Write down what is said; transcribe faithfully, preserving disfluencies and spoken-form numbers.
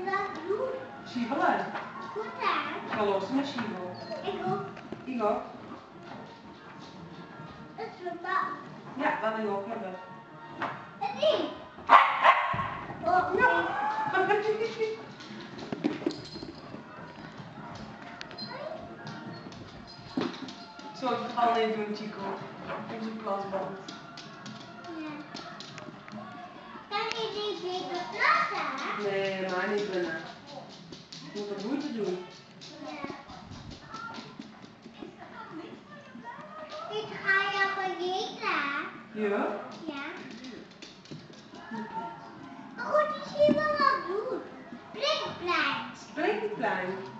dat doen? Schiebelen. Goed hè? Ga los met schiebel. Ik ook. Ik ook. Het is wel. Ja, dat wil ik ook hebben. Het niet. Oh nee. Zo, ik ga alleen doen, Chico. Onze plasband. Ja. Kan je die beter plassen? Nee, maar niet binnen. Je moet het moeite doen. Ja. Ik ga je vergeten. Ja? Ja. Maar goed, ik zie wel wat doen. Springplein. Springplein.